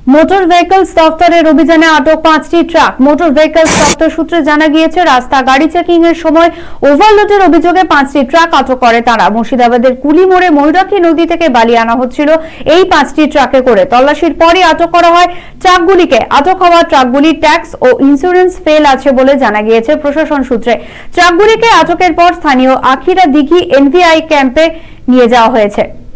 Motor vehicles দফতরের অভিযানে আটক 5টি ট্রাক। মোটর ভেহিকলস দফতর সূত্রে জানা গিয়েছে, রাস্তা গাড়ি চেকিং এর সময় ওভারলোডের অভিযোগে 5টি ট্রাক আটক করে তারা। মুর্শিদাবাদের কুলিমোড়ে ময়ূরাক্ষী নদী থেকে বালি আনা হচ্ছিল এই 5টি ট্রাকে করে। তল্লাশির পরই আটক করা হয় ট্রাকগুলিকে। আটক হওয়া ট্রাকগুলির ট্যাক্স ও ইন্স্যুরেন্স ফেল আছে বলে জানা গিয়েছে প্রশাসন সূত্রে। ট্রাকগুলিকে আটকের পর স্থানীয় আখিরা দিঘি এনভিআই ক্যাম্পে নিয়ে যাওয়া হয়েছে।